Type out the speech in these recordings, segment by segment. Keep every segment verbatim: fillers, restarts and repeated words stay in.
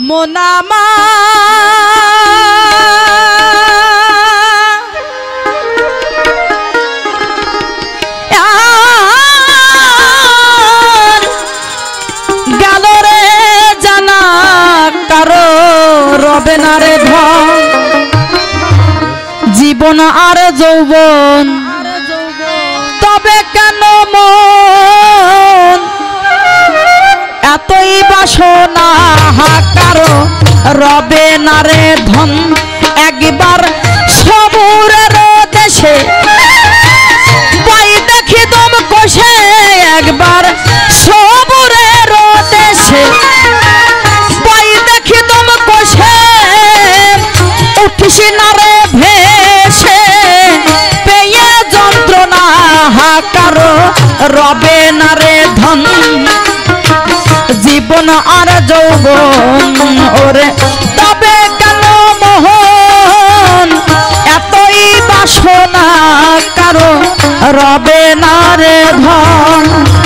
মোনামা গেল রে জানা কারো রবে না রে ধন জীবন আর যৌবন তবে কেন মন এতই বাসনা কারো রবে না রে ধন একবার সবুরের দেশে পাই দেখি দম কষে একবার সবুরের দেশে পাই দেখি দম কষে উঠিস না রে ভেসে পেয়ে যন্ত্রণা কারো রবে না রে ধন জীবন আর যৌবন ওরে তবে কেন মোহন এতই বাসনা কারো রবে না রে ধন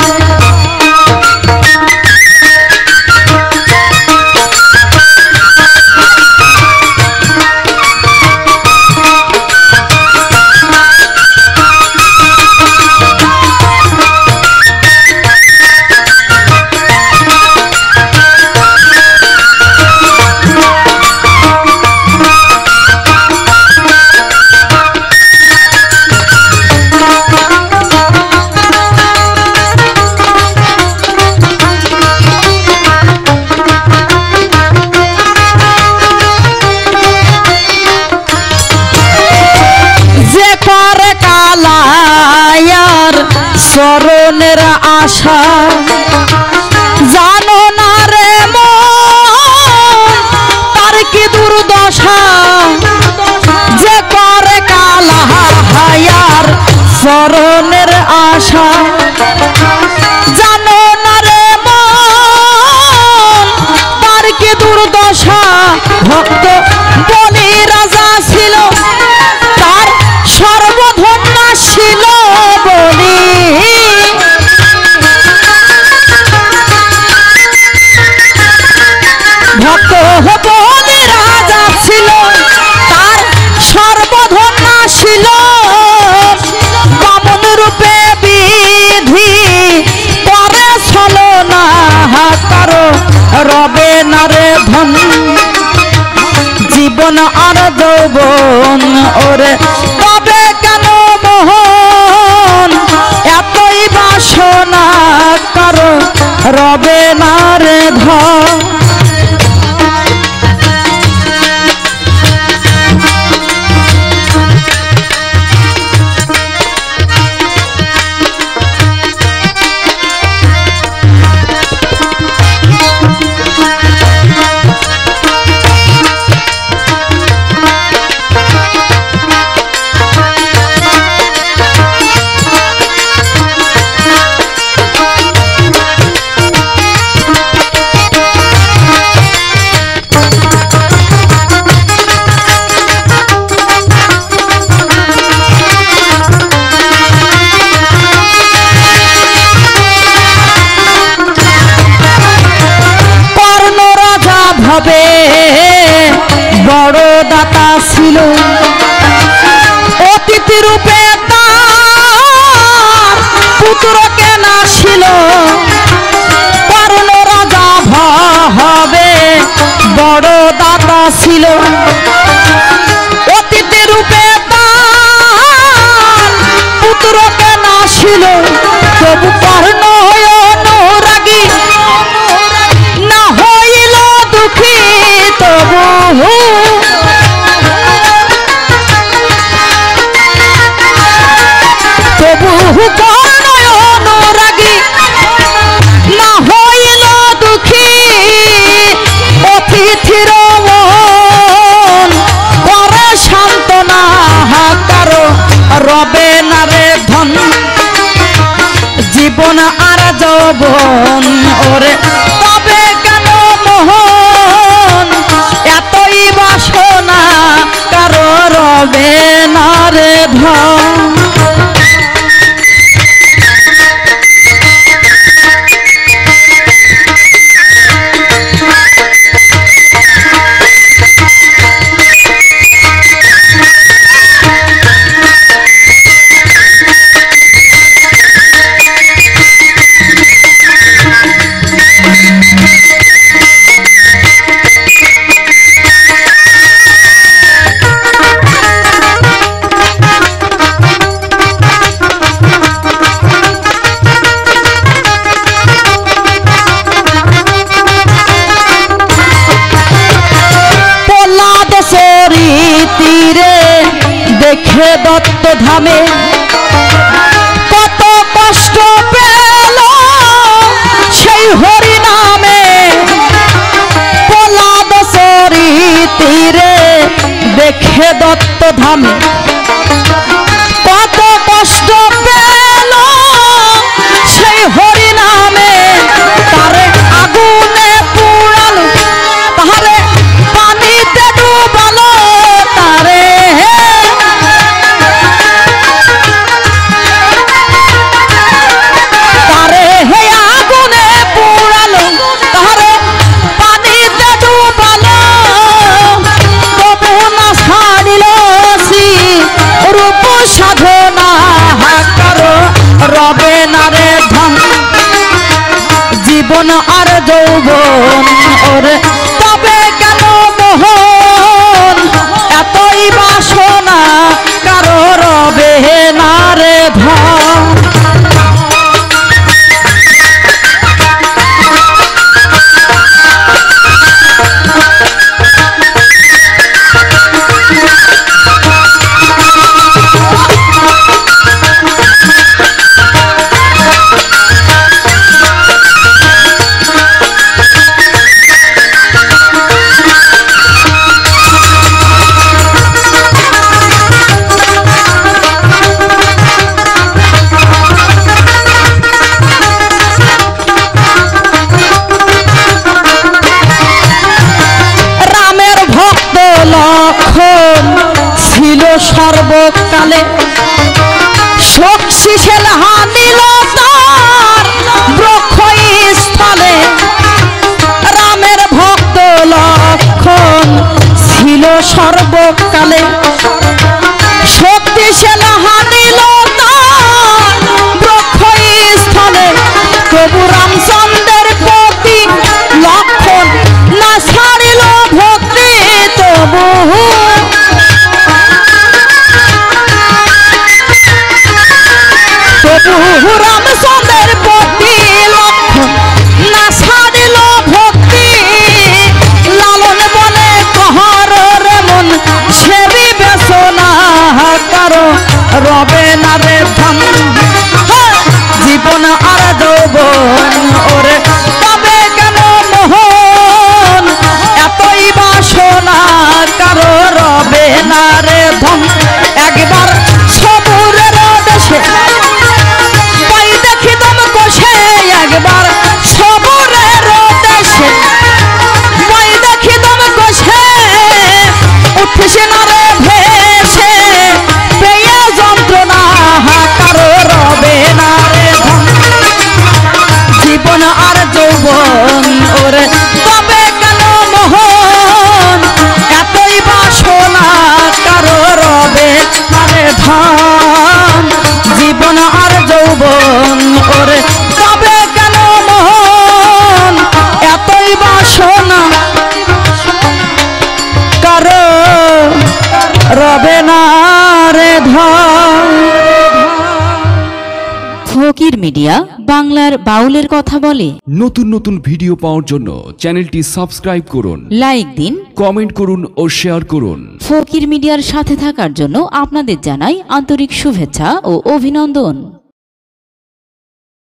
চরণের আশা জানো না রে মন তার কি দুর্দশা যে করে কালা হায়ার চরণের আশা জানো না রে মন তার কি দুর্দশা ভক্ত বলি রাজা ছিল তার সর্বধন্য ছিল বলি ভক্ত বলি রাজা ছিল তার সর্বধন্য ছিল বামন রূপে বিধি করে ছলনা কারো রবে না রে ধন জীবন আর যৌবন ওরে তবে কেন মোহন এতই বাসনা কারো রবে না রে ধন বড় দাতা ছিল অতিথি রূপে তার পুত্র কেনা ছিল কর্ণ রাজা হবে বড় দাতা ছিল অতিথি রূপে তার পুত্র কেনা ছিল তবু কর্ণ অনুরাগী না হইল দুঃখী তবু তবু কর্ণ অনুরাগী না হইল দুঃখী অতিথির মন করে সান্ত্বনা কারো রবে না রে ধন জীবন আর যৌবন ওরে তবে কেন মোহন এতই বাসনা কারো রবে না রে ধন দেখে দত্ত ধামে কত কষ্ট পেল সেই হরি নামে প্রহ্লাদ চরিত্রে দেখে দত্ত ধামে কত কষ্ট পেল সেই হরি নামে তারে আগুনে পুড়ালো তারে পানিতে ডুবালো তারে তারে হে আগুনে পুড়ালো তারে পানিতে ডুবালো তবু না ছাড়িল সি রূপ সাধনা কারো রবে না রে ধন জীবন আর যৌবন ওরে তবে কেন মোহন এতই বাসনা কারো রবে না রে ধন ছিল সর্বকালে শোক শিশেল হানিল তার বৃক্ষস্থলে রামের ভক্ত লক্ষণ ছিল সর্বকালে শক্তিশাল হানিল তার বৃক্ষস্থলে প্রভু রামচন্দ্রের প্রতি লক্ষণ না ছাড়িল ভক্তি তবু প্রভু রামচন্দ্রের প্রতি লক্ষণ না ছাড়িল ভক্তি লালন বলে কহর রে মন সে বিবেচনা কারো রবে না রে ধন জীবন আর যৌবন ওরে তবে কেন মোহন এতই বাসনা কারো রবে না রে ধন একবার সবুরের দেশে পাই দেখি দম কষে একবার সবুরের দেশে পাই দেখি দম কষে উঠছে না রে ভেসে পেয়ে যন্ত্রণা কারো রবে না রে ধন জীবন আর যৌবন ওরে তবে কেন মোহন এতই বাসনা কারো রবে না রে ধন জীবন আর যৌবন ওরে তবে কেন মোহন এতই বাসনা কারো রবে না রে ধন ফকির মিডিয়া বাংলার বাউলের কথা বলে। নতুন নতুন ভিডিও পাওয়ার জন্য চ্যানেলটি সাবস্ক্রাইব করুন, লাইক দিন, কমেন্ট করুন ও শেয়ার করুন। ফকির মিডিয়ার সাথে থাকার জন্য আপনাদের জানাই আন্তরিক শুভেচ্ছা ও অভিনন্দন।